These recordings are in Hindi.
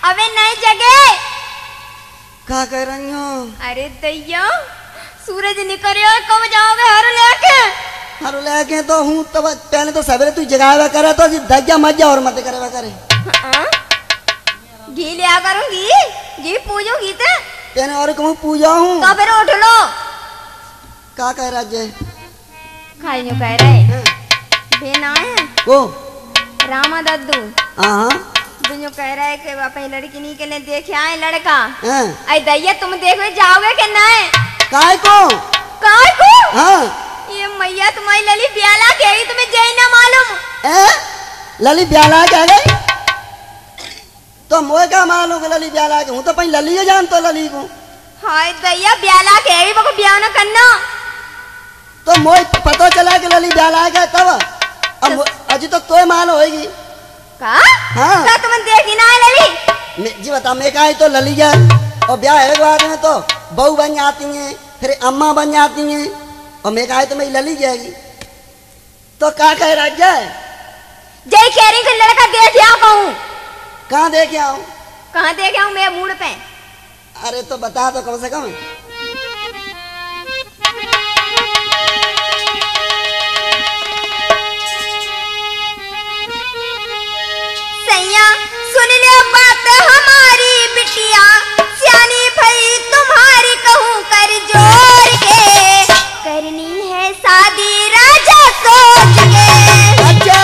अबे नई जगह क्या कर रही हो? अरे दैया सूरज निकल रहा है, कब जाओगे हर लेके? हर लेके तो हूँ, तब पहले तो सवेरे तू जगाया करे तो दैया मत जा और मत करे करे। घी लिया करूंगी, घी पूजूंगी ते तेने और कहूँ पूजा हूँ तो फिर उठ लो। क्या कह रहा है? खाई नहीं कह रहे बेना है वो रामा दादू हाँ जो कह रहा है कि अपनी लड़की नहीं के लिए देखे आए लड़का। हाँ अरे दैया तुम देखो जाओगे कि नहीं? काय को? काय को? हाँ ये मैया तुम्हारी लली ब्याला गई, तुम्हें जय ना मालूम? लली ब्याला क्या गई? तो मोए क्या मालूम लली ब्याला के? हूँ तो पहले लली जान तो लली को। हाय दैया ब्याला गई, वो ब्याह न करना। तो मोए पता चला कि लली ब्याला गया तब अब अजी तो तोय माल होएगी का? हाँ का तुम देखी ना है लली? जी बता मैं कहा तो लली जा और ब्याह है बाद में तो बहू बन जाती हैं, फिर अम्मा बन जाती हैं, और मैं कहा तो मैं लली जाएगी। तो क्या कह रहा है? जय कह रही कि लड़का देख आओ कहूँ। कहाँ देखे आऊँ? कहाँ देखे आऊँ? मेरे मूड पे। अरे तो बता तो कम से कम। सैया सुन ले बात हमारी बिटिया, सियानी भई तुम्हारी कहूँ कर जोर के, करनी है शादी राजा सोच के। अच्छा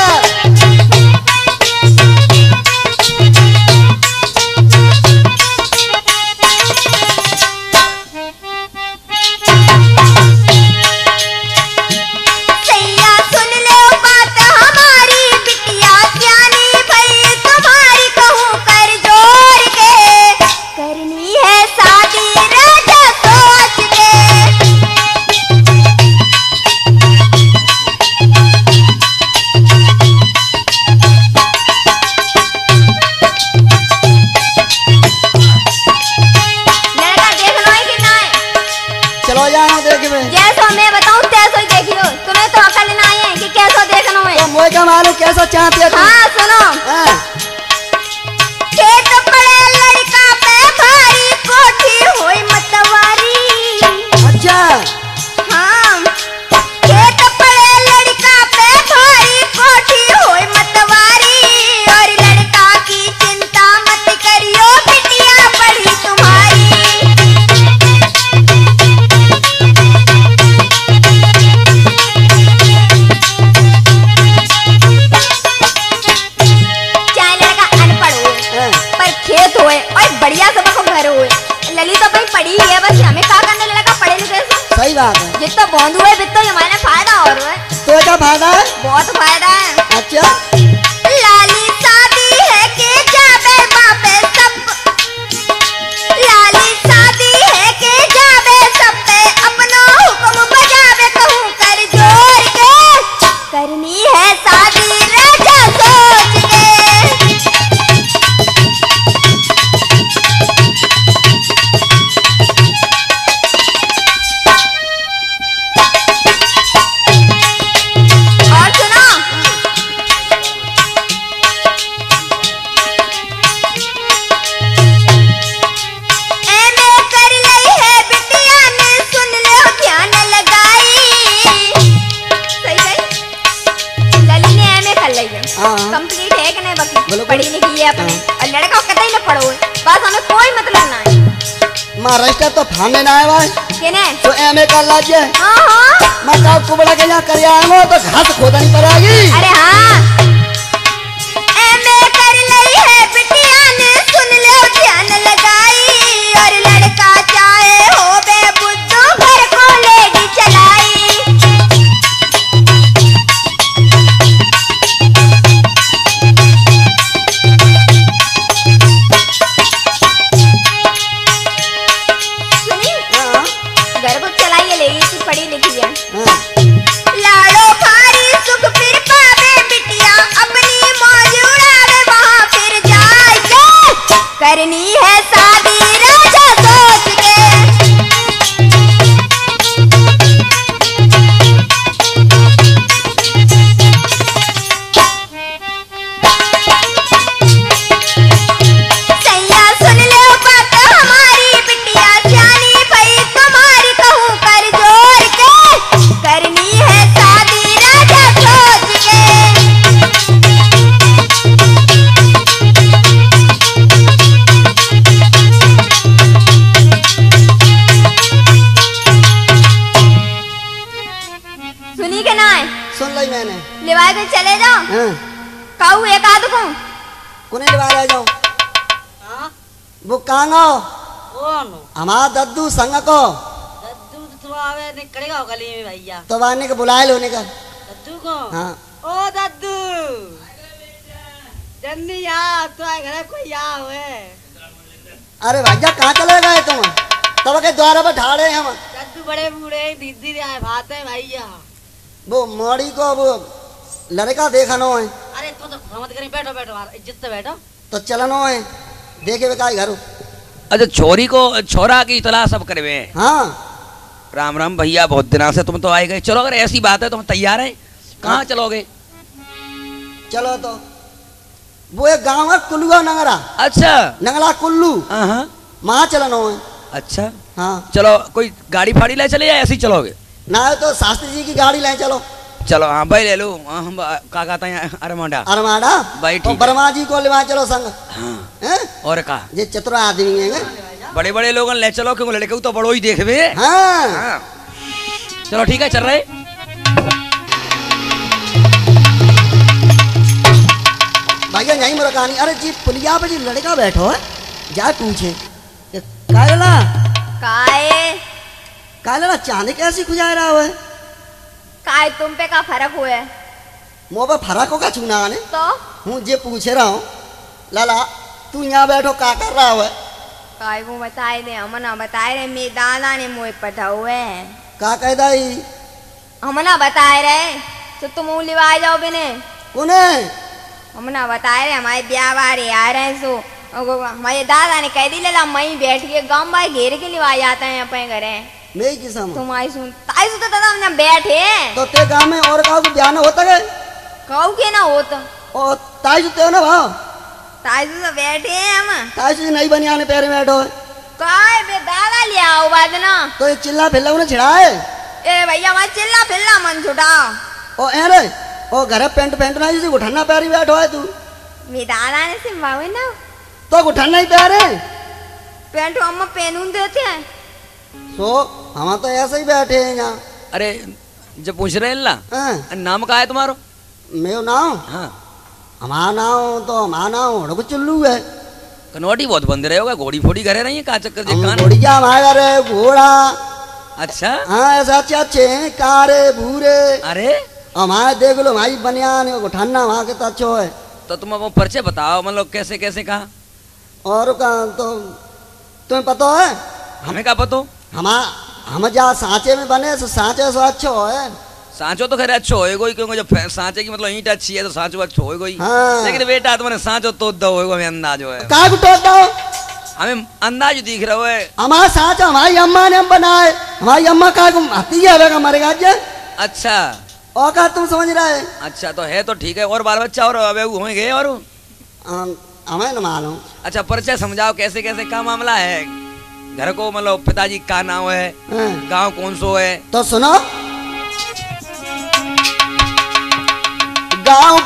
कैसा चाहती है? हाँ सुनो। हाँ। खेत पड़े लड़का पे भारी, कोठी होई मतवारी। अच्छा हाँ खेत पड़े लड़का पे भारी, कोठी होई मतवारी, और लड़का की चिंता मत करियो बिटिया पढ़ी तुम्हारी। बढ़िया सब को घर हुए लली तो भाई पढ़ी है, बस हमें क्या करने लगा पढ़े लिखे से। सही बात है। जितना बंद हुए बितना हमारे फायदा और है। तो क्या फायदा है? बहुत फायदा है। अच्छा लाली शादी है के जाबे बापे सब, लाली शादी है के जाबे सब पे, अपना हुक्म बजावे कहूँ कर जोर के, करनी है शादी राजा सोच के। कंप्लीट है कि नहीं? बाकी पढ़ी लिखी है अपने, और लड़का कतई न पढ़ो, बस हमें कोई मतलब ना है। महाराष्ट्र तो फाने ना है भाई केने तो एमए कर लाजे। हाँ हाँ मैं कब कुबड़ा के यहाँ कर आऊँ तो घास खोदनी पड़ेगी। अरे हाँ एमए कर ली है बिटिया ने, सुन लो ध्यान लगाई, और लड़का चाहे हो बे बुद्धू घर को लेगी चलाई। पढ़ी लिखी है। लाड़ो भारी सुख फिर पावे बिटिया, को कुने लिवा ले जाओ हाँ वो कांगो कौन हमारा दद्दू संग को दद्दू तो आवे निकलेगा गली में भैया तो वाने के बुलाए लो निकल दद्दू को हाँ ओ दद्दू जन्नी यार तो आए घर कोई या हुए अरे भैया कहाँ चले गए तुम तब के द्वारा पर ठाड़े हम दद्दू बड़े बूढ़े दीदी आए भात है भैया वो मोड़ी को वो लड़का देखनो है अरे तो मत करें बैठो बैठो इज्जत से बैठो तो चलनो है देखे वे काय घर अच्छा छोरी को छोरा की तलाश सब करे हुए हैं। हाँ राम राम भैया बहुत दिनों से तुम तो आए गए। चलो अगर ऐसी बात है तुम तैयार हैं कहाँ चलोगे? चलो तो वो एक गांव है कुल्लू नंगरा अच्छा नंगला कुल्लू हाँ वहाँ चलनो है अच्छा हाँ चलो कोई गाड़ी फाड़ी ले चले या ऐसे ही चलोगे? ना है तो शास्त्री जी की गाड़ी ले चलो चलो हाँ भाई ले लो हम का कहते हैं अरमांडा अरमाड़ा भाई ठीक और है। बर्मा जी को ले चलो संग हाँ हैं? और कहा ये चतुरा आदमी है बड़े बड़े लोग ले चलो क्योंकि लड़के को तो बड़ो ही देखबे। हाँ हाँ चलो ठीक है चल रहे। भैया यही मेरा कहानी अरे जी पुलिया पे जी लड़का बैठो है जा पूछे काय लड़ा काय लड़ा चांदी कैसी खुजा रहा है काय तुम पे का फर्क हुआ है मुँह पे फर्क होगा चुना ने तो हूँ जे पूछ रहा हूँ लाला तू यहाँ बैठो का कर रहा है काय वो बताए दे हमना बताए रहे मेरे दादा ने मुँह पटा हुए का कह दाई हमना बताए रहे तो तुम मुँह लिवा जाओ बिने कोने हमना बताए रहे हमारे ब्याह वारे आ रहे हैं सो हमारे दादा ने कह दी ला मई बैठ के गाँव भाई घेर के लिवा जाते हैं अपने घरे मेरी किस्म तुम आई सुन ताई सुन तो दादा हमने बैठे तो ते गाँव में और का ब्याह न होता है कहू के ना हो तो और ताई सुते हो ना भाव ताई सुन तो बैठे हैं हम ताई सुते नहीं बनिया ने पैर में बैठो है काय बे दादा ले आओ बाद ना तो ये चिल्ला फिल्ला उन्हें छिड़ाए ए भैया मैं चिल्ला फिल्ला मन छुटा ओ अरे ओ घर पेंट पेंट ना जिसे उठाना पैर में बैठो है तू मेरे दादा ने सिर्फ बावे ना तो उठाना ही पैर है पेंट हम पहनूं देते हैं सो हम तो ऐसे ही बैठे हैं यहाँ अरे जब पूछ रहे हैं ला हाँ, नाम का है तुम्हारो? मेरा नाम हाँ हमारा नाम तो हमारा नाम हड़को चुल्लू है कनौटी बहुत बंद रहे होगा घोड़ी फोड़ी करे रही है का चक्कर जे कान घोड़िया हमारा रे घोड़ा अच्छा हाँ ऐसा अच्छे अच्छे हैं कारे भूरे अरे हमारे देख लो भाई बनियान उठाना वहाँ के तो अच्छो है तो तुम वो परिचय बताओ मतलब कैसे कैसे कहा और का तो तुम्हें पता है हमें क्या पतो? हम जहाँ सांचे में बने तो सांचे से अच्छो है सांचो तो खैर अच्छो होएगा ही क्योंकि जब सांचे की मतलब ईंट अच्छी है तो सांचो अच्छो होएगा ही। हाँ। लेकिन बेटा तुम्हारे सांचो तो दो होएगा हमें अंदाज है का टोट दो हमें अंदाज दिख रहा है। हमारा सांचा हमारी अम्मा ने हम बनाए हमारी अम्मा का हती है मरेगा जे अच्छा और का तुम समझ रहे अच्छा तो है तो ठीक है और बाल बच्चा और अब होंगे और हमें न मालूम अच्छा परिचय समझाओ कैसे कैसे क्या मामला है घर को मतलब पिताजी का नाम है हाँ। गांव कौन सो है तो सुनो गांव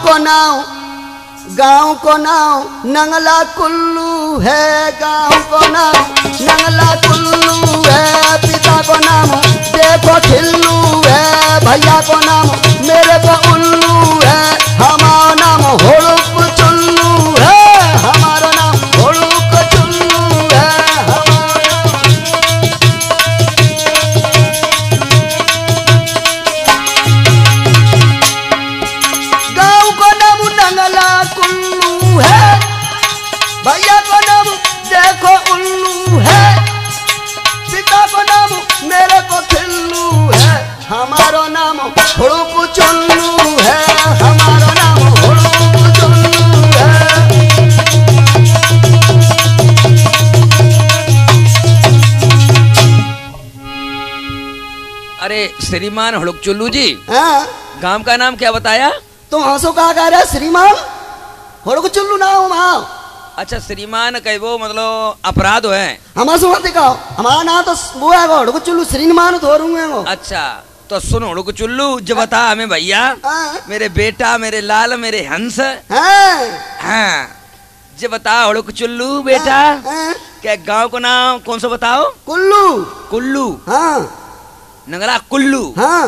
को नाम नंगला कुल्लू है गांव को नाम नंगला कुल्लू है पिता को नाम देखो खिल्लू है भैया को नाम मेरे को उल्लू है हमारा नाम होड़ुक चुल्लू है हमारा नाम होड़ुक चुल्लू है गाँव को नाम नंगला कुल्लू है भैया को नाम देखो उल्लू है पिता को नाम मेरे को खिल्लू है हमारा नाम हुड़ुक चुल्लू है हमारा नाम हुड़ुक चुल्लू है अरे श्रीमान हड़ुक चुल्लू जी हाँ गांव का नाम क्या बताया? तुम हंसो कहा कह रहे श्रीमान हुड़ुक चुल्लू नाम हाँ अच्छा श्रीमान कई वो मतलब अपराध है। हमारा सुना दिखाओ हमारा नाम तो वो है हुड़ुक चुल्लू श्रीमान थोरूंगे वो अच्छा तो सुन हड़ुक चुल्लू जो बता हमें भैया हाँ मेरे बेटा मेरे लाल मेरे हंस हाँ हाँ जो बता हड़ुक चुल्लू बेटा हाँ क्या गांव का नाम कौन सा बताओ? कुल्लू कुल्लू हाँ नगरा कुल्लू हाँ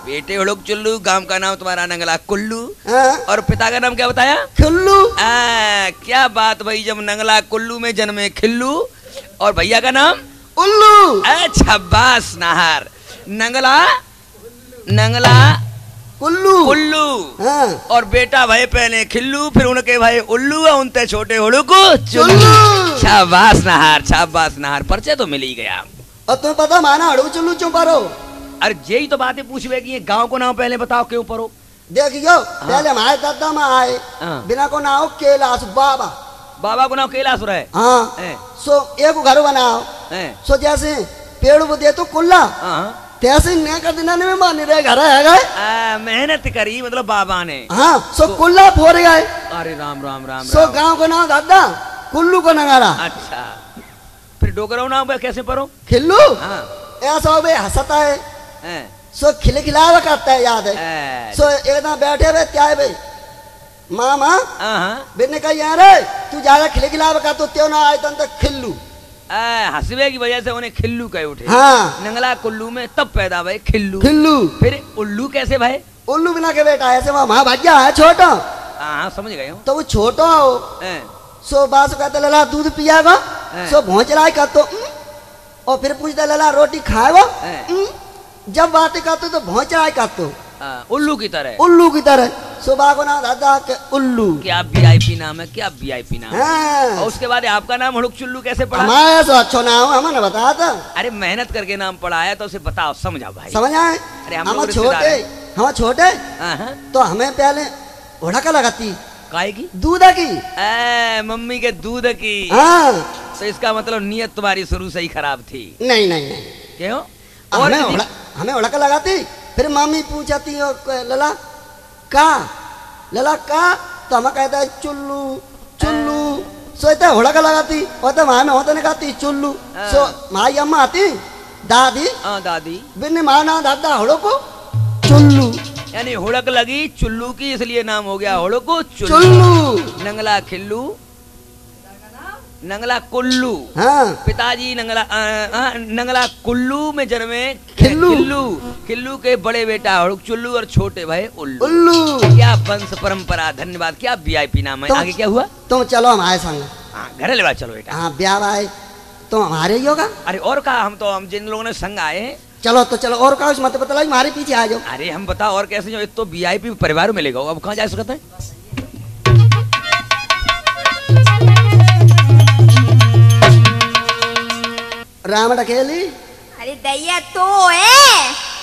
बेटे हुड़क चुल्लू, गांव का नाम तुम्हारा नंगला कुल्लू, हाँ, और पिता का नाम क्या बताया? खिल्लू। क्या बात भाई, जब नंगला कुल्लू में जन्मे खिल्लू, और भैया का नाम उल्लू। अच्छा बास नहार, नंगला नंगला कुल्लू। कुल्लू, हाँ, और बेटा भाई पहले खिल्लू, फिर उनके भाई उल्लू, और उनते छोटे हुड़क चुल्लू। चुल्लू। शाबाश नहार, परिचय तो मिल ही गया। और तुम्हें पता माना हड़ू चुल्लू क्यों परो? अरे यही तो बातें पूछवे कि ये गांव को नाम पहले बताओ क्यों परो? देखियो, पहले हमारे दादा माँ आए, हाँ। बिना को नाम कैलाश बाबा। बाबा को नाम कैलाश है। हाँ, हैं, सो एक घर बनाओ, हैं, सो जैसे पेड़ वो दे तो कुल्ला, हाँ। तैसे न कर देना में मान रहे घर है गए। मेहनत करी मतलब बाबा ने। हाँ, सो कुल्ला फोड़ गए। अरे राम राम राम सो राम। गांव को नाम दादा कुल्लू को नगारा। अच्छा, फिर डोगरा नाम कैसे परो? खिल्लू। हाँ, ऐसा हो बे हंसता है, हैं, सो खिलावा करता है, याद है। सो एकदम बैठे हुए क्या है भाई मामा, हाँ, बिन्ने कही यार तू ज्यादा खिलावा का तो त्यों ना आए तक खिल्लू। हंसवे की वजह से उन्हें खिल्लू कहे उठे। हाँ, नंगला कुल्लू में तब पैदा भाई खिल्लू। खिल्लू। फिर उल्लू कैसे भाई? उल्लू बिना के बेटा ऐसे वहां भाग्या है छोटा, हाँ समझ गए हूँ। तो वो छोटा हो, हैं, सो बासु कहते लला दूध पियागा, सो भोंचलाई का तो और फिर पूछता लला रोटी खाएगा, जब बातें करते तो भोंचलाई का तो उल्लू की तरह। उल्लू की तरह। सुबह को ना दादा के उल्लू। क्या वीआईपी नाम है, क्या वीआईपी नाम है। हाँ, और उसके बाद आपका नाम हुड़क चुल्लू कैसे पड़ा? हमारे तो अच्छा नाम हमने बताया था। अरे मेहनत करके नाम पड़ा है तो उसे बताओ, समझा भाई। समझ आए? अरे हम हम लोग रिश्तेदार छोटे, हैं। हम छोटे हाँ, तो हमें पहले उड़का लगाती काय की? दूध की। मम्मी के दूध की। हाँ, तो इसका मतलब नीयत तुम्हारी शुरू से ही खराब थी। नहीं नहीं नहीं, क्यों? और हमें उड़का लगाती, फिर मम्मी पूछती लला का, तो हमें कहता है चुल्लू चुल्लू। सो इतना हुड़का लगाती और तो वहां में होता नहीं कहती चुल्लू। सो माई अम्मा आती दादी, दादी बिन्नी माना दादा हुड़ो को चुल्लू, यानी हुड़क लगी चुल्लू की, इसलिए नाम हो गया हुड़क चुल्लू। चुल्लू। नंगला खिल्लू, नंगला कुल्लू। हाँ, पिताजी नंगला कुल्लू में जन्मे खिल्लू। खिल्लू के बड़े बेटा हुड़क चुल्लू और छोटे भाई उल्लू। उल्लू। क्या वंश परंपरा, धन्यवाद। क्या वीआईपी नाम है। आगे क्या हुआ? तुम चलो हमारे संग। हाँ, घर ले चलो बेटा। हाँ, ब्याह आए तो हमारे ही होगा। अरे और कहा, हम जिन लोगों ने संग आए हैं। चलो तो चलो, और कहा मत पता लगी हमारे पीछे आ जाओ। अरे हम बताओ और कैसे जो, तो वीआईपी परिवार में लेगा, अब कहाँ जा सकते हैं? राम डकेली। अरे दैया तो है,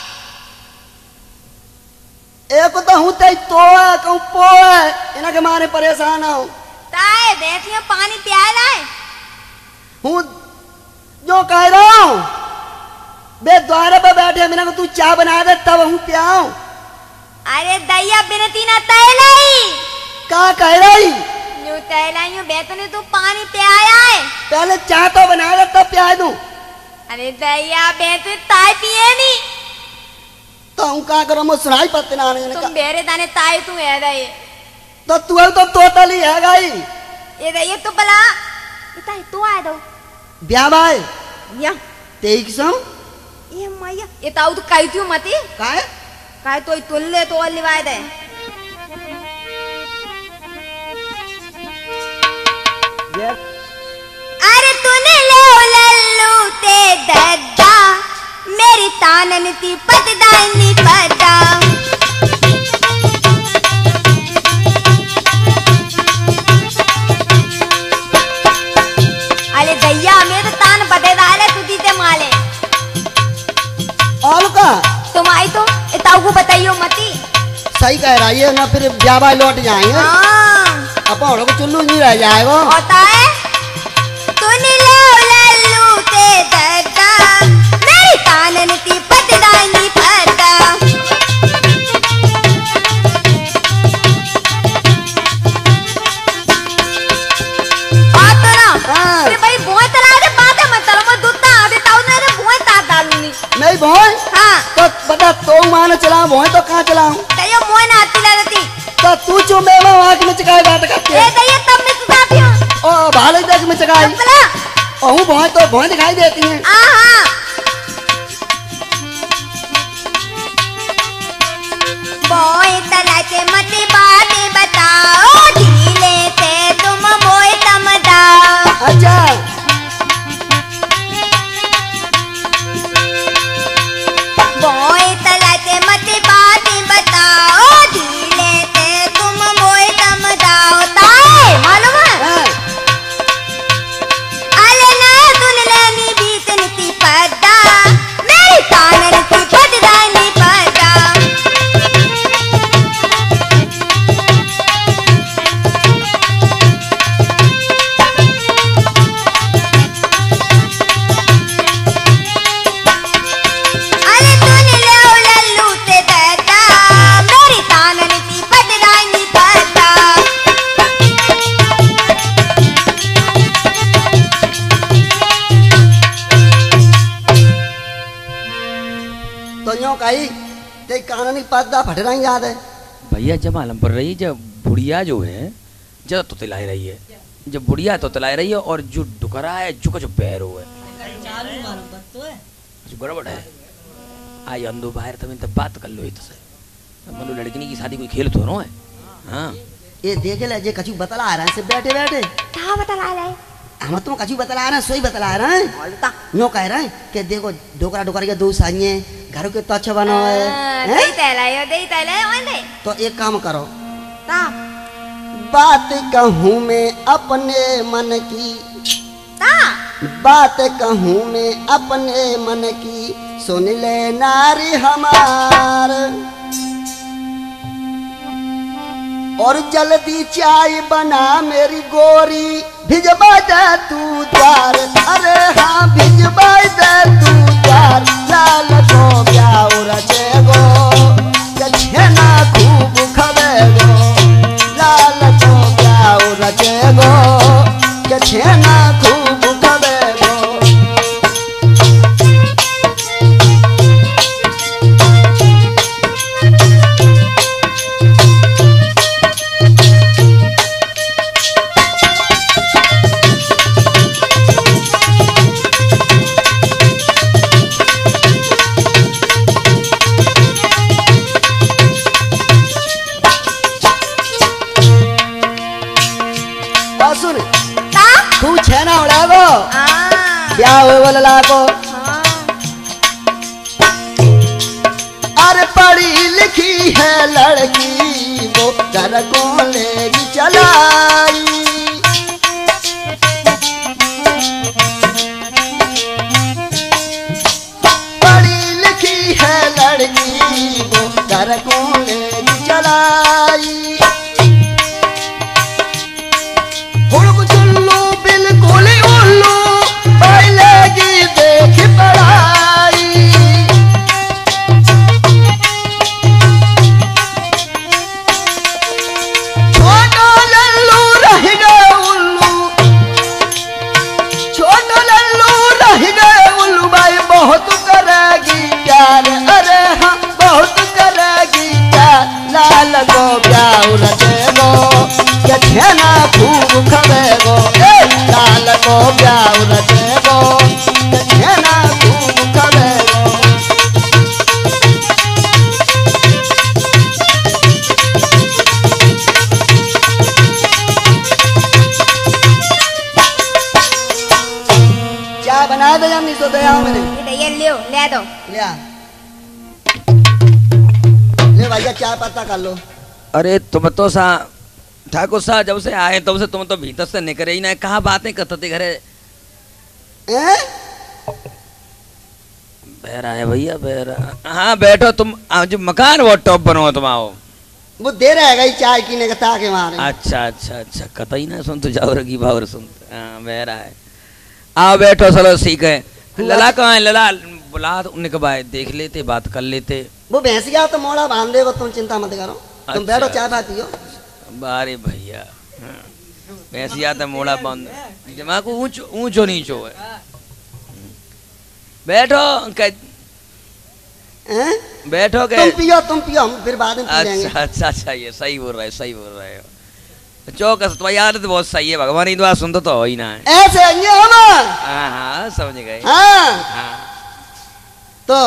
एक तो हूँ ते तो है, कहूँ पो है, इन्हें के मारे परेशान हो। ताए बैठिए पानी प्याला है। हूँ जो कह रहा हूँ, बे द्वारे पर बैठे बिना को तू चाय बना दे तब हूँ प्याऊं। अरे दैया बिनती ना तैलाई, क्या कह रही? न्यू तैलाई बेतने तू पानी प्याया है। पहले चाय तो बना दे तब प्याय दूं। अरे दैया बेतने ताई पिए नहीं तो हूँ क्या करूँ, मैं सुनाई पत्ते ना आने तुम बेरे दाने ताई तू है दैये। तो तू है तो तोतली है गाई। ये दैये तो बला ये ताई तू आए दो ब्याह भाई या तेईक सम ये मैया ये ताऊ तो कही थी मती काय काय तो तुल्ले तो लिवाए दे। अरे तूने ले लल्लू ते दद्दा मेरी तानन ती पतदानी पता। अरे दैया मेरे तान बतेदाले तू दी ते माले और का तुम आई तो ताऊ को बताइयो मती। सही कह रही है ना, फिर ब्याह भाई लौट जाएंगे। हाँ अपन हम लोग को चुल्लू नहीं रह जाएगा। होता है तूने ले लल्लू ते दद्दा मेरी तानन ती पतदानी पता। अरे भाई बोए तला दे बात है मत मैं दूध आधे ताऊ ने बोए ता डालूंगी नहीं भोए। हाँ तो बता तो मान चला भोए तो कहाँ चलाऊं? तैयो मोए ना आती लगती तो तू जो मेवा आँख में चकाए बात करते ए दैया तब मैं सुधाती हूँ ओ भाले देख में चकाई बला और हूँ भोए तो भोए दिखाई देती हैं। हाँ कही ते कानूनी पर्दा फट रही याद है भैया जब मालूम पड़ रही है, जब बुढ़िया जो है जब तो तिलाई रही है, जब बुढ़िया तो तिलाई रही है और जो डुकरा है जो कुछ पैरो है चालू मालूम बस तो है जो गड़बड़ है। आई अंधो बाहर तब तब बात कर लो ही तो से मनो लड़की की शादी कोई खेल तो नो है। हाँ ये देखे ले जे कछु बतला रहे हैं से बैठे बैठे कहाँ बतला रहे हम तुम कछु बतला रहे हैं सोई बतला रहे हैं बोलता नो कह रहे हैं कि देखो डोकरा डोकरा के दो साइए घर के तो अच्छा बना है दे तैलायो ओने तो एक काम करो ता बात कहूँ मैं अपने मन की ता बात कहूँ मैं अपने मन की सुन ले नारी हमार और जल्दी चाय बना मेरी गोरी भिजवा दे तू द्वार अरे हाँ भिजवा दे तू द्वार लाल को ब्याह रचेगो छेना खूब खवेगो लाल को ब्याह रचेगो छेना खूब खवेगो सुन ता तू छेना उड़ागो हाँ ब्याह हुए वाला लाको अरे पढ़ी लिखी है लड़की वो घर को लेगी चलाई पढ़ी लिखी है लड़की वो घर को लेगी चलाई हुड़क चुल्लू बिल्कुल उल्लू पहलेगी देख पढ़ाई छोटा लल्लू रह गए उल्लू छोटा लल्लू रह गए उल्लू भाई बहुत करेगी प्यार अरे हाँ बहुत करेगी प्यार लाल को ब्याह रचेगो छेना खूब खवेगो लाल को ब्याह रचेगो छेना खूब खवेगो चाय बना दे जमी तो दया मैंने ये लियो ले दो ले आ ले भैया चाय पत्ता कर लो अरे तुम तो सा ठाकुर साहब जब से आए तब से तुम तो भीतर से निकले ही ना, कहाँ बातें करते घरे बहरा है भैया बहरा। हाँ बैठो तुम जो मकान वो टॉप बनो तुम आओ वो दे रहेगा ही चाय पीने का ताके मारे अच्छा अच्छा अच्छा कतई ना सुन तो जाओ रगी भावर सुन। हाँ बहरा है आओ बैठो चलो ठीक है। लला कहाँ है लला बुला उन्हें कब आए देख लेते बात कर लेते। वो भैंस गया तो मोड़ा बांध देगा तुम चिंता मत करो तुम अच्छा। बैठो चाय पाती हो बारे भैया वैसे आता मोड़ा बंद दिमाग को ऊंचो नीचो है। बैठो बैठो के तुम पियो हम फिर बाद में पी लेंगे। अच्छा अच्छा अच्छा ये सही बोल रहे हो चौकस तुम्हारी आदत बहुत सही है भगवान की दुआ सुन तो हो ही ना है। ऐसे आएंगे हम हाँ हाँ समझ गए। हाँ हाँ तो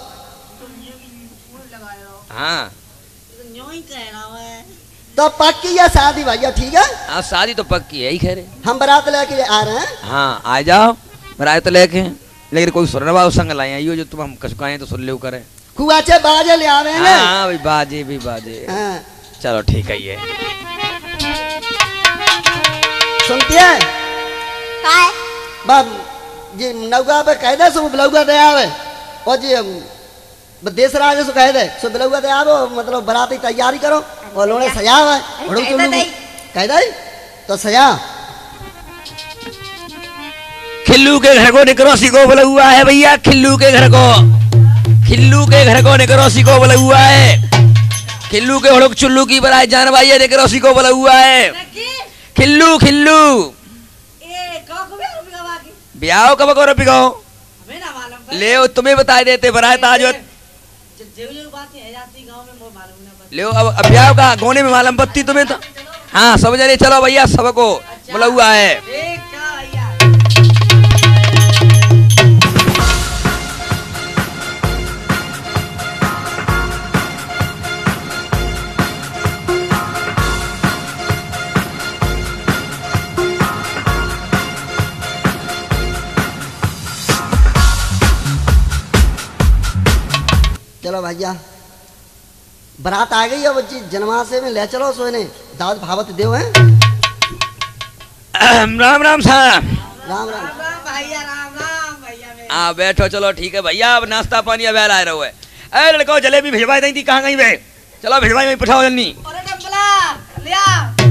हाँ यूं ही कह रहा है तो पक्की है शादी भैया ठीक है। हाँ शादी तो पक्की है ही खैर। हम बारात लेके आ रहे हैं। हाँ आ जाओ बरात तो लेके लेकिन कोई सुनवा संग लाए आइयो जो तुम हम कसुकाएं तो सुन ले करे खूब अच्छे बाजे ले आवेंगे। हाँ भाई बाजे भी बाजे। हाँ चलो ठीक है ये सुनती है काय बाप जी नौका पे कह दे सो ब्लौगा दे आवे और जी देश राज सो कह दे सो ब्लौगा दे आवो मतलब बारात की तैयारी करो और लोने सजावे कह दे तो सजा खिल्लू के घर को निकरो सिको बोला हुआ है भैया खिल्लू के घर को निकरो सिको बोला हुआ है खिल्लू के हड़क चुल्लू की बराए जान भाई निकरो सिको बोला हुआ है खिल्लू ब्याह कब करो पिगाओ ले तुम्हें बता देते बराए ताज जेवली बात है जाती गांव में मोर मालूम ना बस। लो अब ब्याह का गोने में मालूम पत्ती तुम्हें तो। हाँ सब जने चलो भैया सबको बोला हुआ है। ठीक है भैया। चलो भैया बारात आ गई अब जनमासे में ले चलो सोने दावत भावत देव हैं। राम राम साहब। राम राम। राम राम भैया मेरे। हाँ बैठो चलो ठीक है भैया अब नाश्ता पानी अब आ रहा है। अरे लड़को जलेबी भिजवाई दी थी कहाँ गई वे? चलो भिजवाई वहीं पठाओ जल्दी। अरे डबला लिया।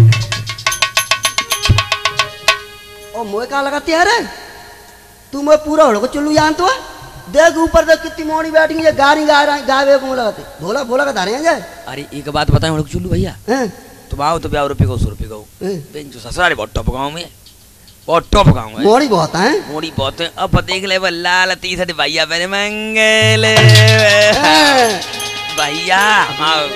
ओ मोए कहाँ लगाती है रे तू मैं पूरा हड़को चुल्लू जान तो देख ऊपर देख कितनी मोड़ी बैठी है गाड़ी गा रहा गावे को लगाते भोला भोला का धारे हैं। अरे एक बात बताएं हड़क चुल्लू भैया हैं तुम आओ तो 50 रुपये को 100 रुपये को बेंच ससुराल बहुत टॉप गाँव में बहुत टॉप गाँव है। मोड़ी बहुत है मोड़ी बहुत है। अब देख ले वो लाल टी-शर्ट भैया मेरे मंगल भैया आओ।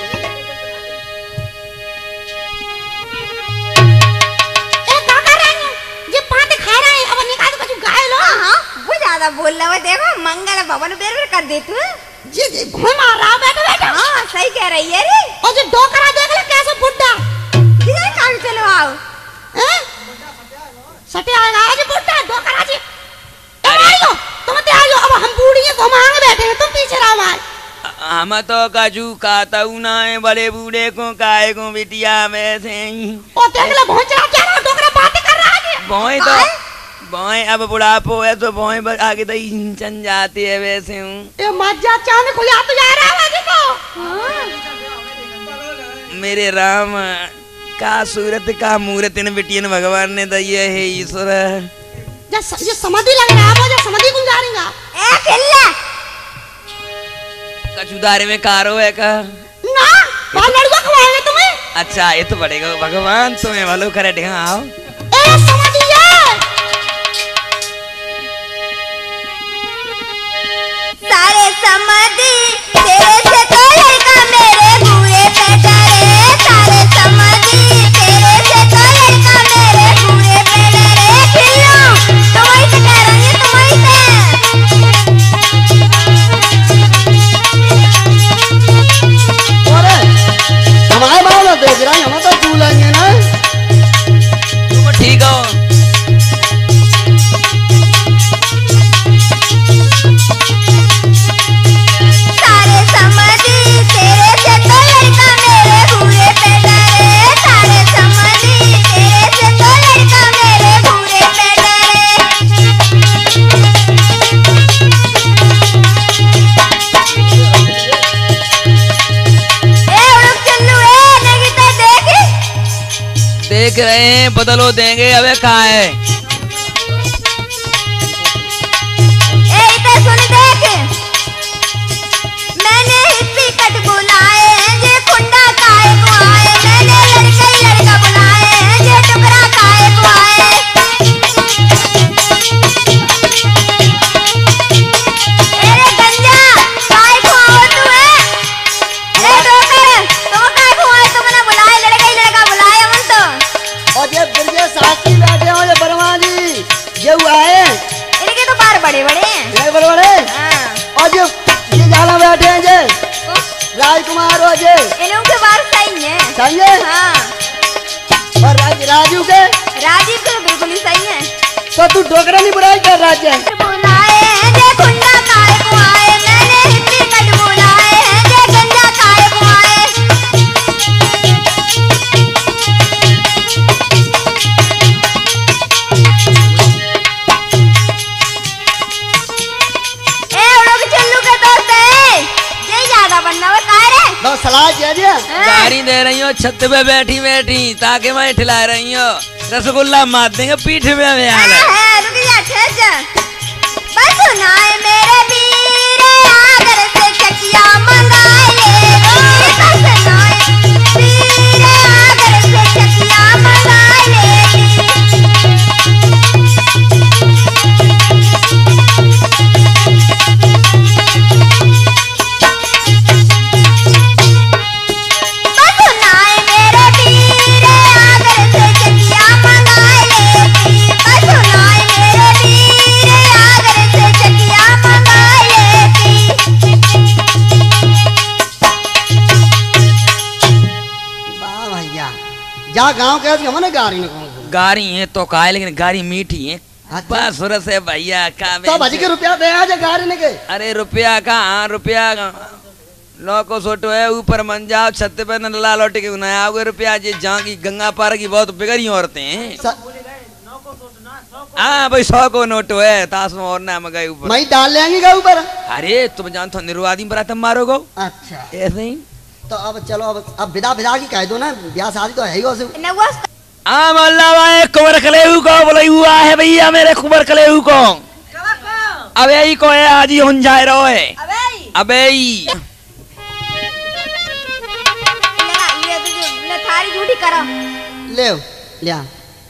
ज्यादा बोल रहा है देखो मंगल भवन बेर बेर कर दे तू। जी जी भूल मार रहा बैठो बैठो। हाँ सही कह रही है रे। और जो डोकरा देख ले कैसे बुड्ढा किधर काम चलो आओ हैं सटे आएगा आज बुड्ढा डोकरा जी तुम आइयो तुम ते आइयो अब हम बूढ़ी हैं तो हम आगे बैठे हैं तुम पीछे रहो भाई। हम तो काजू खाता हूँ ना है बड़े बूढ़े को काय को बिटिया वैसे ही। ओ देख ले पहुंच रहा क्या रहा डोकरा बातें कर रहा है। भौएं तो भौएं अब बुढ़ापो है तो भौएं आगे तो चन जाती है वैसे हूँ। ये मज्जा चांद को याद तो जा रहा है देखो। मेरे राम का सूरत का मूरत इन बिटियन भगवान ने दिए है ईश्वर। ये समाधि लग रहा है मुझे समाधि गुजारेगा। ए किल्ला कचुदारे में कारो है का ना बाल लड़का खवाएंगे तुम्हें। अच्छा ये तो बढ़ेगा भगवान तुम्हें वालों करे ढेगा आओ। ए समाधि सारे समाधि तेरे से तो लड़का मेरे बुरे पे डरे। सारे समाधि तेरे से तो लड़का मेरे बुरे पे डरे। खिल्लो तुम्हारी से कह रही है तुम्हारी से। अरे हमारे बाबा देख रहा है हम तो तू लेंगे ना तुम ठीक हो। सारे समाधि तेरे से तो लड़का मेरे बुरे पे डरे। सारे समाधि तेरे से तो लड़का मेरे बुरे पे डरे। ए उड़क चल्लू ए नहीं तो देख रहे हैं बदलो देंगे अबे कहाँ है? ए इधर सुन देख मैंने हिप्पी कट बुलाए हैं जे खुंडा काहे को आए। मैंने लड़का ही लड़का बुलाए हैं जे टुकड़ा काहे को आए। अरे गंजा काहे को आओ तू है? ए डोकर तुम काहे को आए? तुमने बुलाए लड़का ही लड़का बुलाए हम तो। और ये बिरजे साथी बैठे हो ये बरमान जी ये हुआ है इनके तो बार बड़े बड़े हैं। ये बड़े बड़े हाँ और ये जाला बैठे हैं जे राजकुमार हो जे इन्हों के बार सही है। सही है हाँ और राजू के राजीव के तो बिल्कुल ही सही है। तो तू डोकरा नहीं बुराई कर राज्य बुलाए हैं जे खुंडा काहे को आए। मैंने हिप्पी कट बुलाए हैं जे गंजा काहे को आए। ए उड़ो के चल्लू के दोस्त है ये ज्यादा बनना है काहे रे? तो सलाह दे दिया गाड़ी दे रही हो छत पे बैठी बैठी ताकि मैं ठिला रही हो रसगुल्ला मार देंगे पीठ में हमें हाल है। रुक जा ठहर बस सुनाए मेरे वीरे आगर से चकिया मंगाए ले। बस सुनाए वीरे आगर से चकिया मंगाए ले। हाँ गाँव कैसे हमने गाड़ी ने कौन गारी है तो का है, लेकिन गारी मीठी है। अच्छा। बस सुरत से भैया का तो भजी के रुपया दे आज गाड़ी ने के अरे रुपया का रुपया लो को सोटो है ऊपर मन जाओ छत पे नला लौट के ना आओगे रुपया जी जहाँ की गंगा पार की बहुत बिगड़ी औरतें हैं। हाँ भाई 100 को नोट है ताश में और ना गए ऊपर मैं डाल लेंगे गा ऊपर। अरे तुम जानते हो निर्वादी पर तुम मारोगो अच्छा ऐसे ही। तो अब चलो अब विदा विदा की कह दो ना, ब्याह शादी तो है ही उसे। नगवा हाँ मल्ला भाई कुबर कलेऊ को बोले हुआ है भैया मेरे कुबर कलेऊ को। अब यही को है आज ही हुन जाए रहो है। अबे ले थारी झूठी करो ले लिया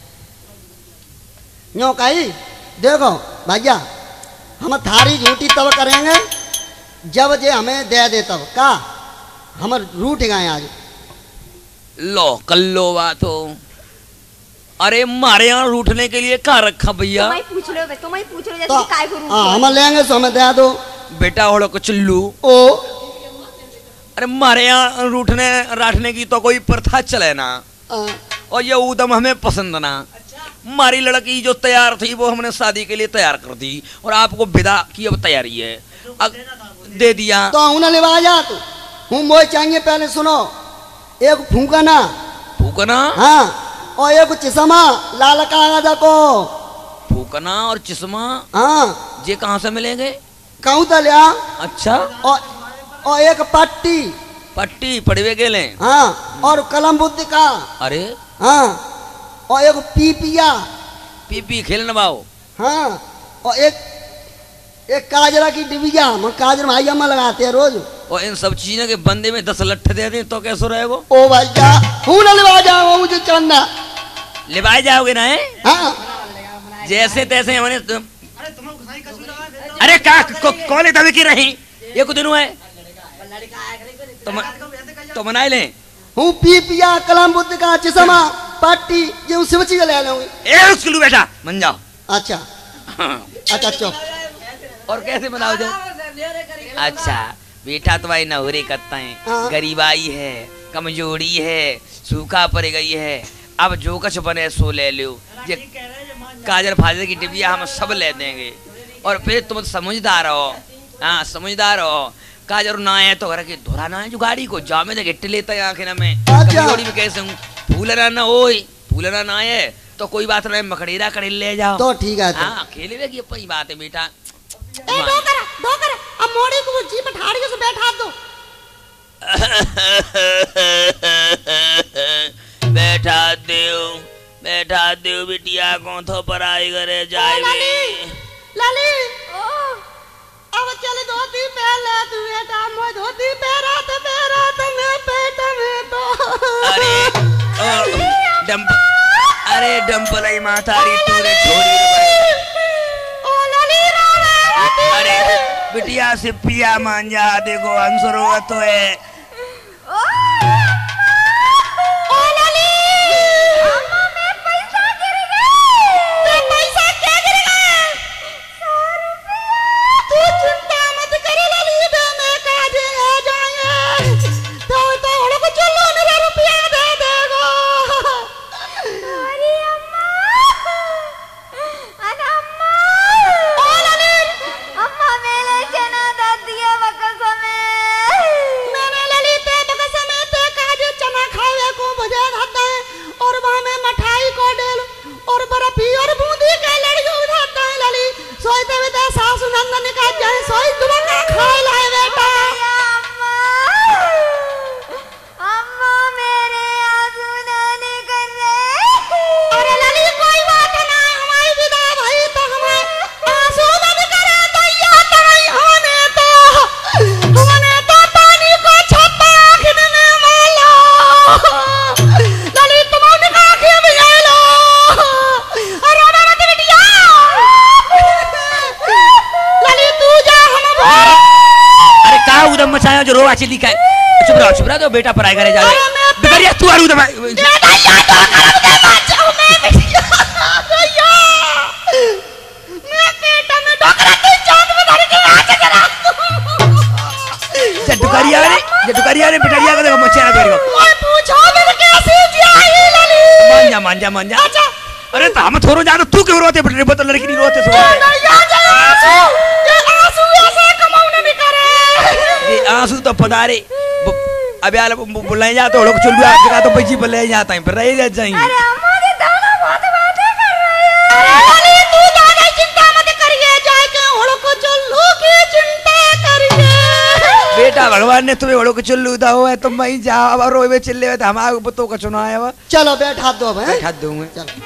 यूँ कही देखो भैया हम थारी झूठी तब करेंगे जब जे हमें दे दे तब का हम रूठ गए आज। लो कल्लो बात हो। अरे मारे यहाँ रूठने के लिए कहाँ रखा भैया? तुम्हें पूछ लो जैसे तो काय को रूठ हम लेंगे सो हमें दे दो बेटा होड़ो को चुल्लू। ओ अरे मारे यहाँ रूठने राठने की तो कोई प्रथा चले ना, और ये उदम हमें पसंद ना। हमारी लड़की जो तैयार थी वो हमने शादी के लिए तैयार कर दी और आपको विदा की अब तैयारी है दे दिया तो उन्हें लिवा जा तू हूँ मोह चाहिए। पहले सुनो एक फूकना फूकना हाँ और एक चश्मा लाल कागज को फूकना और चश्मा हाँ ये कहाँ से मिलेंगे? कहूँ तो लिया। अच्छा और एक पट्टी पट्टी पड़वे गेले हाँ और कलम बुद्ध का अरे हाँ और एक पीपिया पीपी खेलने बाओ हाँ और एक काजरा की डिबिया हम काजर भाई हम लगाते हैं रोज। और इन सब चीजों के बंदे में 10 लट्ठे दे दें तो कैसे रहे वो? ओ भाई जा हूँ ना लिवा जाओ मुझे चंदा लिवाए जाओगे ना है? हाँ जैसे तैसे हमने अरे कौन है तभी की रही ये कुछ दिन है तो मनाए ले हूँ पीपिया कलम बुद्ध का चश्मा पट्टी ये शिवची का ले लूंगी। ए उसके बेटा मन जाओ। अच्छा अच्छा चुप। और कैसे बनाओ जाओ? अच्छा बेटा तुम्हारी नहुरी करता है हाँ। गरीबाई है कमजोरी है सूखा पड़ गई है अब जो कुछ बने सो ले लो। ये काजर फाजर की डिबिया हम सब ले देंगे और फिर तुम समझदार हो। हाँ समझदार हो काजर ना है तो घर के धोरा ना है जो गाड़ी को जामे ने गिट्टी लेता है आखिर में कमजोरी में कैसे हूँ फूलना ना हो फूलना ना है तो कोई बात नहीं मखड़ेरा कर ले जाओ तो ठीक है। हाँ खेले की अपनी बात है बेटा। दो कर अब मोड़ी को जी पर ठाड़ियों से बैठा दो। बैठा देव बिटिया को तो पढ़ाई करे जाए लाली अब चले धोती पहले तू बेटा मोय धोती पहरा तो मैं पेट में तो अरे डम्पलाई मातारी तूने छोड़ी ओ लाली रावे अरे बिटिया से पिया मान जा देखो अंसरो तो है ओ लाली अम्मा मैं पैसा गिर गए पैसा क्या गिर गए 100 रुपया तू चिंता मत कर लाली दे मैं काजे आ जाएंगे तो हड़ो को चलो मेरा रुपया दे देगो। अरे अम्मा अरे अम्मा ओ लाली अम्मा मेरे चना दादिया बकस में मैंने ललित बकस में ते काजे चना खावे को मुझे खाता है और वहां में मठाई को डेल और बर्फी और बूंदी के लड़ियों उठाता है लली सोईते में सासु नंदन का जाए सोई दुबका खाए लाए बेटा। अम्मा मेरे आंसू ना निकल रहे। अरे लली कोई बात ना हमारी विदा भाई तो हमें आंसू बंद करे दैया तई होने तो पानी को छप्पा आखिर में मालो लली तुम उनका आखिर में ले लो अरे मत बिटिया लली तू जा हम अरे का उदम मचाया जो रोवा चिल्ली का चुप रहो तो बेटा पढ़ाई करे जाए बिगड़िया तू आरू दम डुकरिया ने बिटरिया को देखो मच्छर ना करेगा पूछो मेरे कैसे जी आई लली जा मान जा। अरे तो हम थोड़ा जानो तू क्यों रोते बेटे बता लड़की नहीं रोते सो ये आंसू तो पधारे अब यार बुलाए जा तो लोग चल जगह तो बची बुलाए जाता है पर रह जा जाएंगे। अरे अम्मा के दाना बहुत बातें कर रहे हैं। अरे तू ज्यादा चिंता मत करिए जाके होड़ो को चलो की चिंता करिए। बेटा भगवान ने तुम्हें होड़ो को चुल्लू दा हो है तुम वहीं जा और रोए चले तो हमारे पुत्रों का चुनाव आया हुआ। चलो बैठा दो अब, हैं? बैठा दूंगा। चलो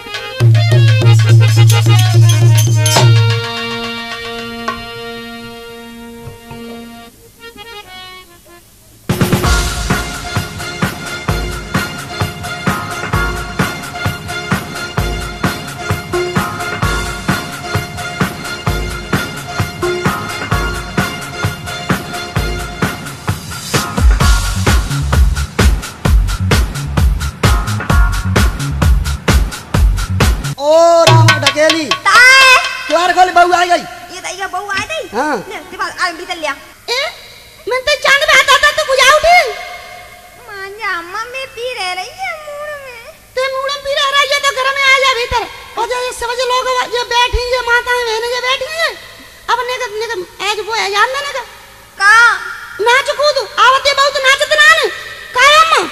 बहू आ गई। ये दैया बहू आ गई। हाँ। ले दिमाग आ भीतर लिया। मैं तो चांद में आता था तो बुझा उठी। मान जा अम्मा में पी रही है मूड में। ते मूड में पी रहा है तो घर में आ जा भीतर। और जो ये समझ लोग ये बैठी ये माताएं बहनें ये बैठी हैं। अब ने आज वो है याद ना का नाच कूद आवते बहुत नाचत ना ने का अम्मा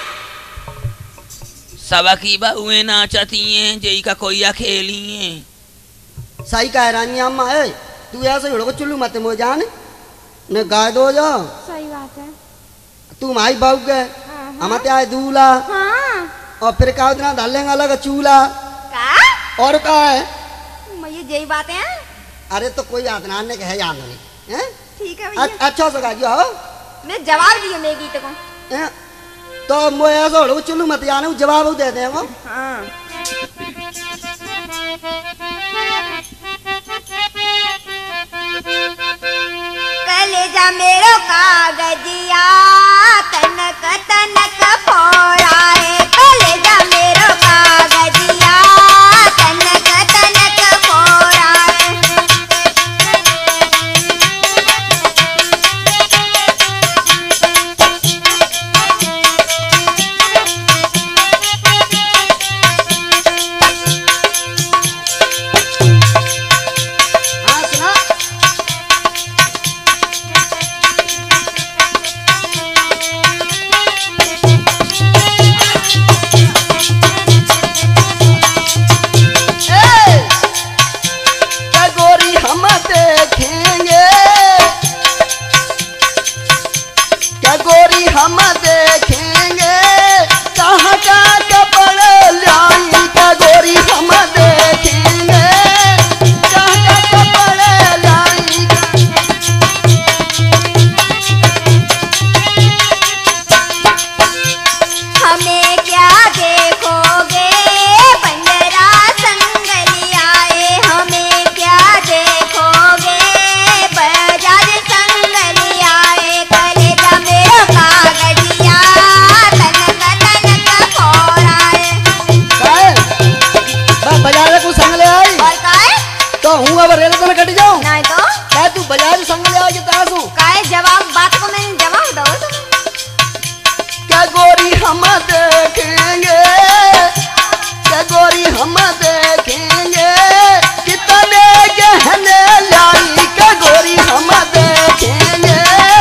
सबा की बहुएं नाचती हैं जई का कोई खेली हैं। सही कह रानी अम्मा है तू ऐसे ही को चुल्लू मत मो जान ने गाय दो जा। सही बात है। तू माई बाबू के हम आए दूल्हा हाँ। और फिर का उतना डालेंगे अलग चूल्हा का और का है ये यही बातें हैं। अरे तो कोई आदनान ने कहे याद नहीं हैं। ठीक है भैया। अच्छा से गा जो मैं जवाब दियो मेरे गीत को। हैं? तो मो ऐसा चुल्लू मत जाने जवाब दे दे वो। हाँ। कलेजा मेरो कागजिया तनक तनक फोड़ाए। कलेजा मेरो कागजिया तनक तनक फोड़ाए। हाँ सुना क्या गोरी हम देखेंगे क्या गोरी हम देखेंगे कहाँ का कपड़ लाई क्या गोरी हम देखेंगे कहाँ का कपड़ लाई। हमें क्या देखोगे बंजरा संग लियाए। हमें क्या देखोगे बजाज संग लियाए। कलेजा मेरो कागजिया तनक तनक फोड़ाए। काहे? बा बाजार को संग ले आई और काहे तो हूँ अब रेल तो कट जाऊँ नहीं तो क्या तू बाजार संग ले आई तासू काहे जवाब बात को मैंने जवाब दो तुम। क्या गोरी हम देखेंगे क्या गोरी हम देखेंगे कितने गहने लाई क्या गोरी हम देखेंगे।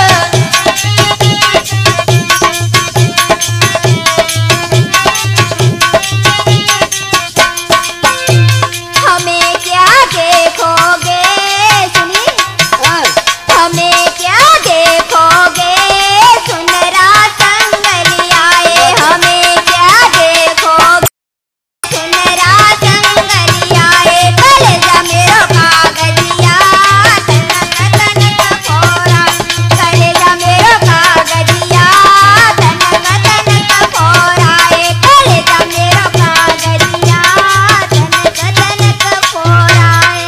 हमें क्या देखोगे सुनी। हाँ, हमें क्या देखोगे सुनरा संग लियाए। हमें क्या देखोगे सुनरा संग लियाए। कलेजा मेरो कागजिया तनक तनक फोड़ा। कलेजा मेरो कागजिया तनक तनक फोड़ाए। कलेजा मेरो कागजिया तनक तनक फोड़ाए।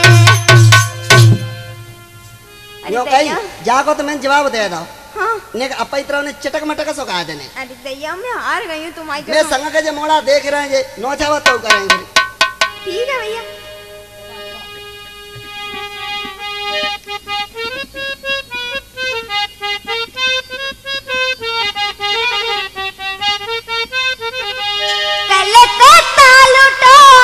यो कही जाको तो मैंने जवाब दे दो हाँ। ने अपा इतना ने चटक मटक सो कहा देने अरे दैया मैं हार गई हूँ तुम्हारी मैं कसम। संग के जो मोड़ा देख रहे हैं जे नौछावा तो करेंगे। ठीक है भैया। कलकत्ता लुटो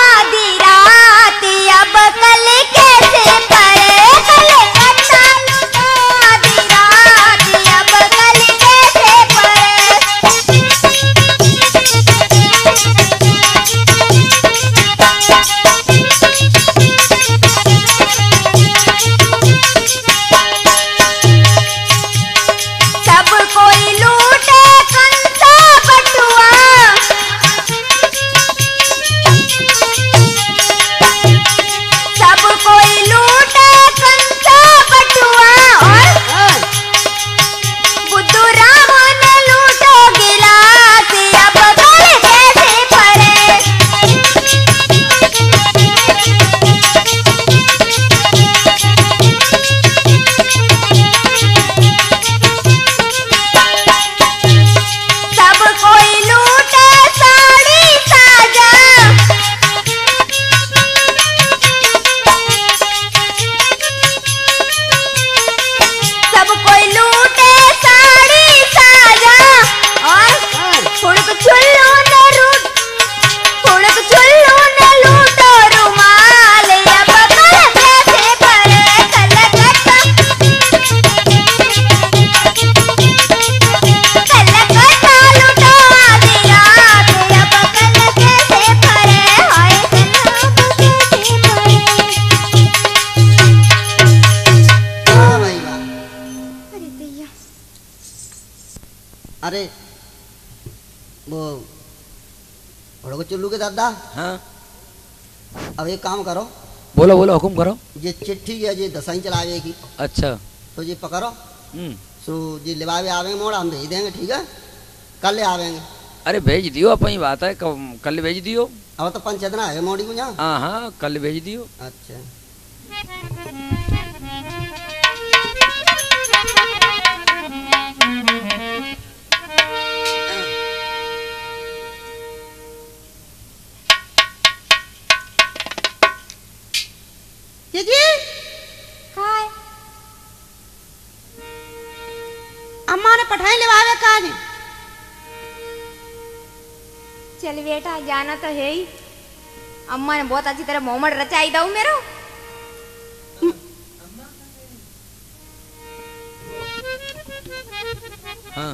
अरे वो बड़ो चुल्लू के दादा, हाँ अब एक काम करो, बोलो बोलो हुकुम करो। ये चिट्ठी है ये दसाई चलावे की, अच्छा तो ये पकड़ो, सो जी लिवावे आवेंगे मोड़ हम भेज देंगे, ठीक है, कल ले आवेंगे। अरे भेज दियो, अपनी बात है, कल भेज दियो। अब तो पंचायत ना है मोड़ी को यहाँ। हाँ हाँ कल भेज दियो। अच्छा जीजी काय अम्मा ने पठाई लिवावे काज। चल बेटा जाना तो है ही। अम्मा ने बहुत अच्छी तरह मोमड़ रचाई दऊ मेरो। हाँ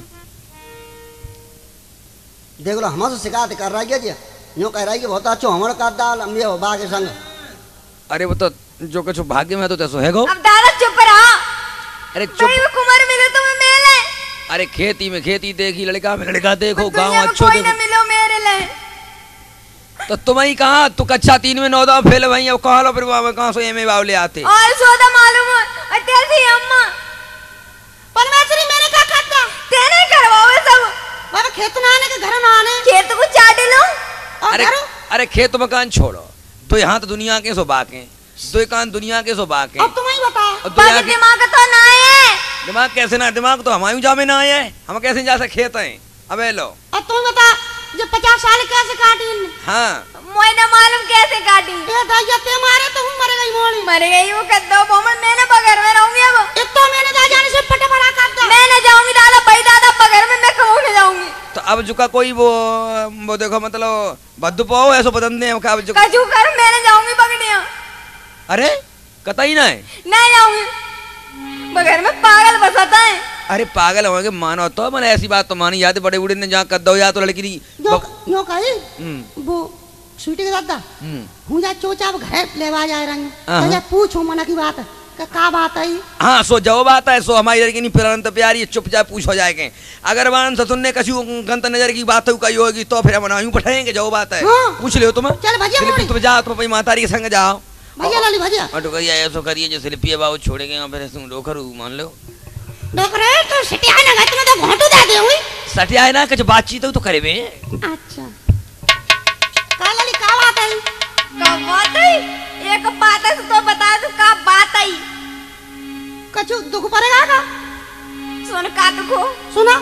देख लो हमसे शिकायत कर रहा है जी, यूँ कह रहा है कि बहुत अच्छा हमारा काट डाल हम ये बा के संग। अरे वो तो जो कुछ भाग्य में तो तैसो है गो। अब दादा चुप रहा। अरे चुप। बड़ी कुमार मिले तो मैं मेले। अरे खेती में खेती देखी, लड़का में लड़का देखो, गाँव दुनिया में अच्छो कोई ना देखो। मिलो मेरे लिए। तो तुम्हें कहा तू कच्चा 3 में 9 दाव फेल भाई, अब कहा लो फिर वहाँ कहाँ से एम बावले आते। और सौदा मालूम है अत्यार थी अम्मा। परमेश्वरी मैंने क्या खाता? तेने करवावे सब। बाबा खेत ना आने के घर ना आने। खेत को चाट लो। और अरे घरों? अरे खेत मकान छोड़ो, तो यहाँ तो दुनिया के सो बाके, तो कान दुनिया के सो बाके। अब तुम ही बताओ। और दुनिया के दिमाग तो ना है। दिमाग कैसे ना, दिमाग तो हमारे जा में ना आए, हम कैसे जा सकते खेत हैं। अबे लो अब तुम बता जो 50 साल कैसे काटी इनने? हाँ मोय ना मालूम कैसे काटी। ये दाइया ते मारे तो हूँ मर गई मोड़ी। मर गई वो कद्दो बोमन मैंने बगैर में रहूंगी अब। एक तो मैंने दादा जाने से पट पड़ा कर दे। मैं न जाऊंगी दादा भाई दादा बगैर में मैं कहूँ न जाऊंगी। तो अब जुका कोई वो देखो मतलब बद्दू पाओ ऐसा बदन दे अब जुका। कजू कर मैं न जाऊंगी पकड़िया। अरे कतई ना है, नहीं जाऊंगी बगैर में पागल बसाता है। अरे पागल होंगे मानो तो मैंने ऐसी बात तो मानी, याद बड़े बूढ़े ने जहाँ कद्दो या तो लड़की नहीं यो कही वो स्वीटी के दादा हूँ जा चोचाप घर लेवा जा रही हूँ। जा पूछो मना की बात का बात है। हाँ सो जो बात है सो हमारी लड़की नहीं फिर प्यारी है, चुपचाप पूछ हो जाएंगे। अगर मान ससुर ने कछु गंत नजर की बात कही होगी तो फिर हम यूं पठाएंगे जो बात है। पूछ लियो तुम। चल भजिया तुम जाओ, तुम अपनी मातारी के संग जाओ। भजिया लाली भजिया और तो करिए ऐसा करिए जो शिल्पी बाबू छोड़ेंगे और फिर तुम डोकर मान लो। डोकरे तो सिटिया ना गत में तो घोटू दे दे हुई। सटिया है ना कुछ बातचीत तो करे बे। अच्छा कालाली का बात है? का बात है? एक बात है तो बता दो का बात है। कछु दुख पड़ेगा का? सुन का दुख हो? सुना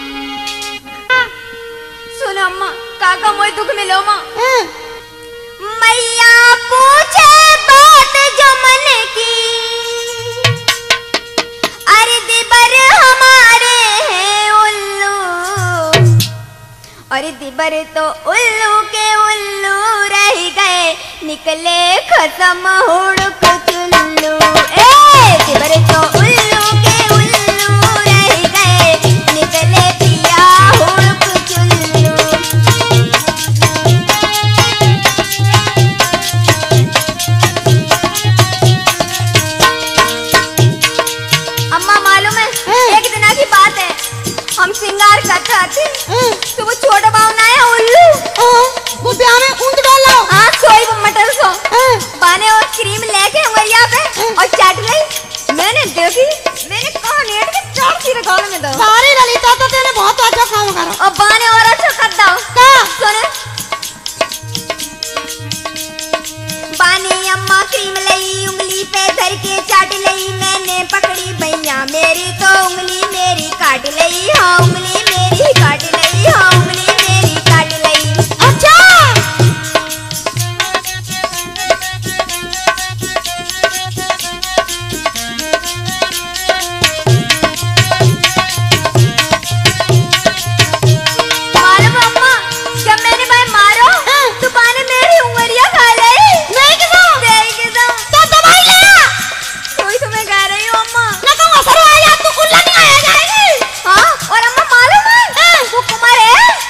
सुन अम्मा काका मोय दुख मिलो माँ। हैं मैया पूछे बात जो मन की, अरे दिबर हमारे हैं उल्लू, अरे दिबर तो उल्लू के उल्लू रह गए, निकले खत्म हुड़क चुल्लू। ए दिबर तो उल्लू के उल्लू रह गए, निकले पिया हुड़क चुल्लू। अम्मा मालूम है एक दिन की बात है, हम श्रृंगार करते थे तो वो छोटा बाव ना है उल्लू वो ब्याह में ऊंट डालो। हाँ सोई वो मटर सो बाने और क्रीम लेके उंगलिया पे और चाट ली। मैंने देखी, मैंने कहा नेट के चाट सी रखा में दो। सारी ललिता तो तेरे बहुत अच्छा काम करो। और बाने और अच्छा कर दो का सुने। बाने अम्मा क्रीम लई उंगली पे धर के चाट लई, मैंने पकड़ी भैया मेरी तो उंगली मेरी काट लई। हाँ उंगली मेरी काट लई, हाँ उंगली मेरी काट लई। अच्छा मालूम अम्मा जब मैंने भाई मारो तो बाने मेरी उंगलियां खा लई। नहीं किसा तेरी कसम तो दवाई ले आ। कोई तुम्हें कह रही हूँ अम्मा। ना तो असर आया तो कुल्ला नहीं आया जाएगी। हाँ और अम्मा मालूम है वो कुमार है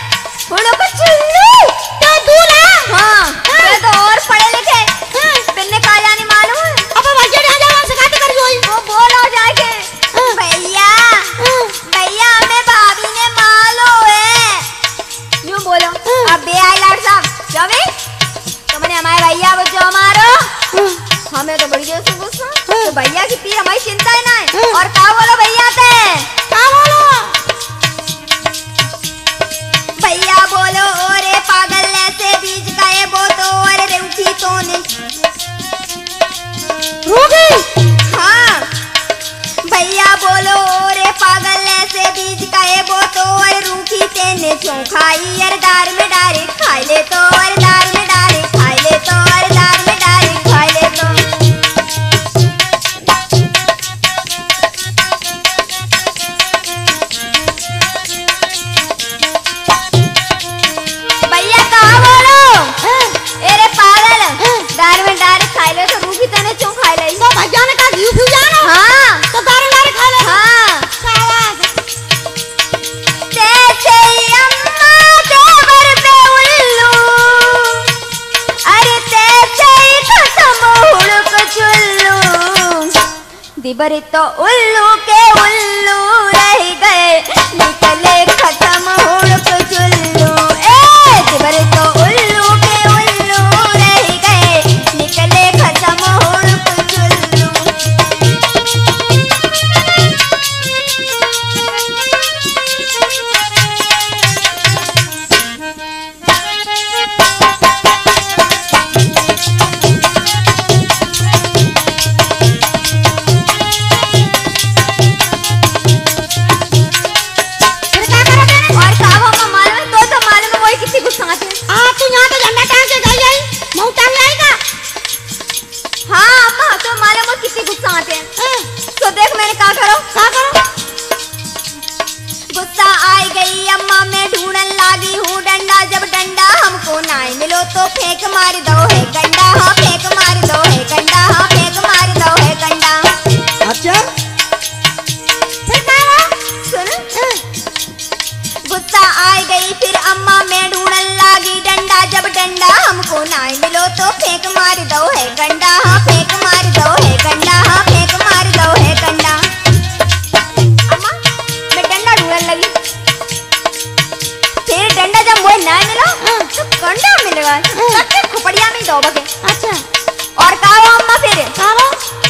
में तो बढ़ गया उसको गुस्सा। तो भैया की पीर हमारी चिंता है ना है। और का बोलो भैया ते का बोलो भैया बोलो ओरे पागल ऐसे बीज का ये वो तो और रूठी तो नहीं रोगी हाँ भैया बोलो ओरे पागल ऐसे बीज का ये वो तो और रूठी तेने क्यों खाई यार दार में डारे खाई ले तो और दार में डारे खाई ले तो और दार में डारे खाई ले तो भैया कहा बोलो अरे पागल दार में डारे खाई ले तो रूठी तेने क्यों खाई ले तो भैया ने कहा घी पी जाना हाँ तो दारू लारे खा ले हाँ शाबाश जैसे अम्मा देवर पे उल्लू अरे तैसे ही खत्म हुड़क चुल्लू दिबर तो उल्लू के उल्लू रह गए निकले खत्म हुड़क चुल्लू ए दिबर तो उल्लू के उल्लू रह गए निकले खत्म हुड़क चुल्लू फिर क्या करोगे और कावा में मालूम है तो मालूम है वही किसी गुस्सा आते हैं आ तू यहाँ तो झंडा टांग के गई आई मुंह टांग आएगा हाँ अम्मा तो मालूम है किसी गुस्सा आते हैं तो देख मैंने क्या करो गुस्सा आई गई अम्मा मैं ढूंढन लागी हूँ डंडा जब डंडा हमको ना मिलो तो फेंक मार दो है गंडा हाँ फेंक मार दो है गंडा हाँ फेंक मार दो है गंडा अच्छा फिर क्या हुआ सुन गुस्सा आई गई फिर अम्मा मैं ढूंढन लागी डंडा जब डंडा हमको ना मिलो तो फेंक मार दो है गंडा हाँ फेंक मार दो है गंडा हाँ फेंक मार दो है गंडा अम्मा मैं डंडा ढूंढन लगी फिर डंडा जब मुझे ना मिला तो गंडा मिलेगा सबके खुपड़िया में दो बगे अच्छा और का हुआ अम्मा फिर क्या हुआ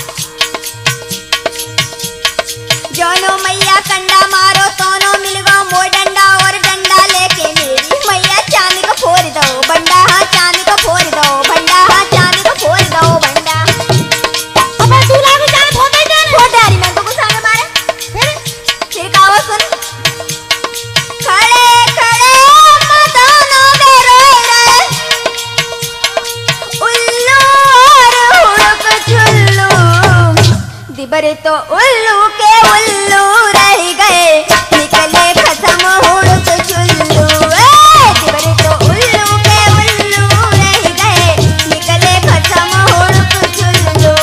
जोनो मैया कंडा मारो तोनो मिल गो मोर डंडा और डंडा लेके मेरी मैया चांदी को फोड़ दो बंडा हाँ चांदी को फोड़ दो बंडा हाँ चांदी को फोड़ दो बंडा अबे तू लागे जाने फोड़ दे फोड़ डारी मैं तो गुस्सा में मारे फिर का हुआ सुन खड़े खड़े अम्मा दोनों में रोए रहे उल्लू और हुड़क चुल्लू दिबर तो उल्लू के उल्लू रह गए निकले खत्म हुड़क चुल्लू दिबर तो उल्लू के उल्लू रह गए निकले खत्म हुड़क चुल्लू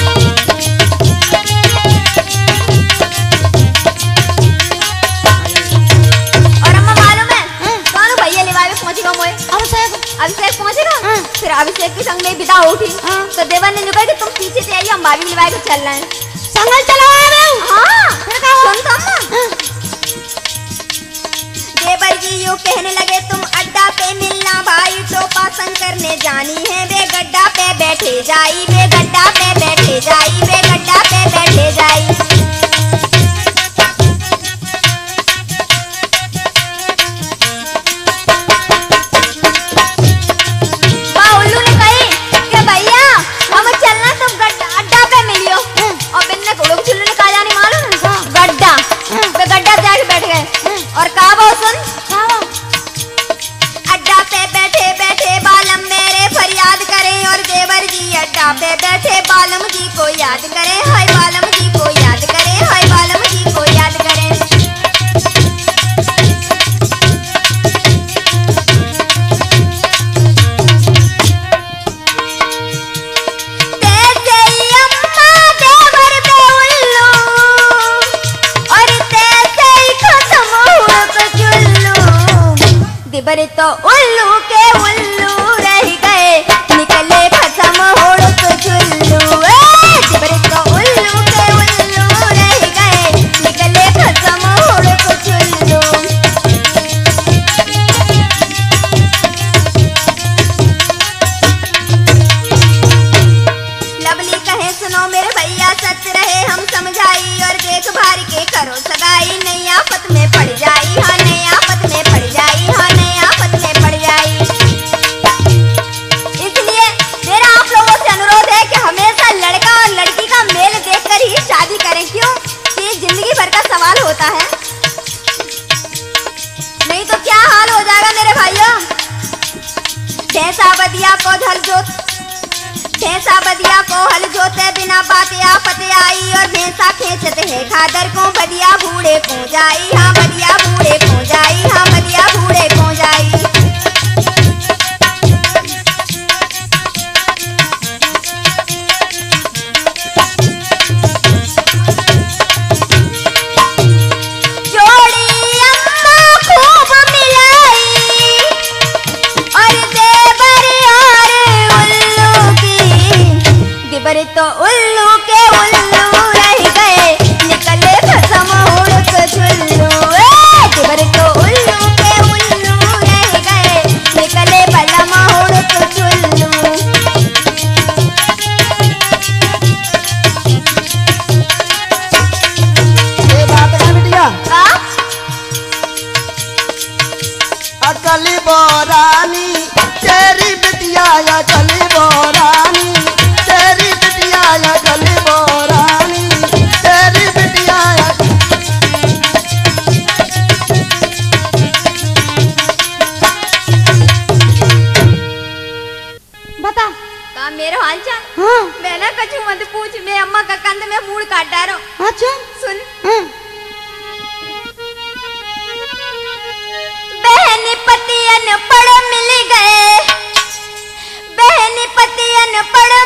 और अम्मा मालूम है कौन भैया लिवाए में पहुंचेगा मोए अभिषेक पहुंचेगा फिर अभिषेक के संग में विदा हो उठी तो देवर ने कहा कि तुम पीछे से आइए हम भाभी के लिवाए को चल रहे हैं संगल चलाओ हाँ फिर क्या सुन तो अम्मा देवर जी यूं कहने लगे तुम अड्डा पे मिलना भाई टोपा संग करने जानी है वे गड्ढा पे बैठे जाई वे गड्ढा पे बैठे जाई वे गड्ढा पे बैठे जाई उल्लू ने कही कि भैया हम चलना तुम अड्डा पे मिलियो और बिन्ने घोड़ों को चुल्लू ने कहा जाने मालूम गड्ढा वे गड्ढा जाके बैठ गए और कहा वो सुन अड्डा पे बैठे बैठे बालम मेरे फरियाद करें और देवर जी अड्डा पे बैठे बालम जी को याद करें हाय बालम जी को याद करें हाय बालम जी को याद करें तैसे ही अम्मा देवर पे उल्लू और तैसे ही खत्म हुड़क चुल्लू दिबर तो उल्लू के उल्लू रह गए निकले खत्म हुड़क चुल्लू दिबर तो उल्लू के उल्लू रह गए निकले खत्म हुड़क चुल्लू लवली सुनो मेरे भैया सच रहे हम समझाई और देख भार के करो सगाई, नई आफत में पड़ जाई, हाँ नई आफत में पड़ जाई, हाँ नई आफत में पड़ जाई। इसलिए मेरा आप लोगों से अनुरोध है कि हमेशा लड़का और लड़की का मेल देखकर ही शादी करें, क्यों कि जिंदगी भर का सवाल होता है, नहीं तो क्या हाल हो जाएगा मेरे भाइयों। भैंसा बदिया को हल जोत, भैंसा बदिया को हल जोते बिना बात आफत आई, और भैंसा खेचते है खादर को बदिया बूढ़े को जाई, हाँ बदिया बूढ़े को जाई, हाँ बदिया बूढ़े को जाई। पर तो उल्लू के उल्लू रह गए, निकले खसम उड़क चुल्लू, पर तो उल्लू के उल्लू रह गए, निकले बलम उड़क चुल्लू। ये बात है बिटिया, अकली बोरानी तेरी बिटिया, अकली बोरानी तेरी बिटिया, अकली बोरानी तेरी बिटिया। बता का मेरे हालचा, हाँ मैं ना कछु मत पूछ, मैं अम्मा का कंध में मूड काट डालो। अच्छा सुन हाँ बहनी पति अनपढ़ मिल गए, बहनी पति अनपढ़